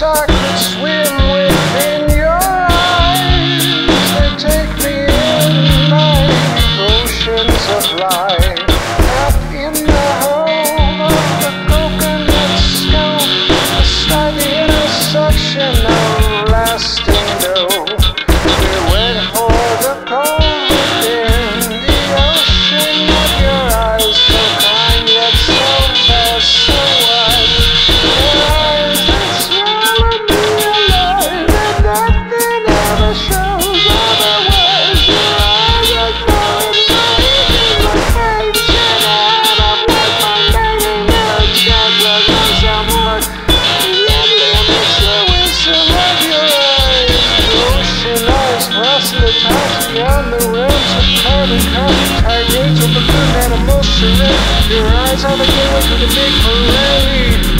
I could swim within your eyes. They take me in like oceans of light. Up in the home of the coconut skull, beside the intersection of lasting dough. We went for the cold within the ocean of your eyes, so kind yet so vast, so wide. Your eyes that swallow me alive, and nothing ever shows otherwise. Your eyes are glowing like waves in a head of light, magnetic energies of someone. Let me miss the wisdom of your eyes. Ocean eyes, proselytize beyond the realms of carbon copy, tirades of balloon animals charade. Your eyes are the gateway to the big parade.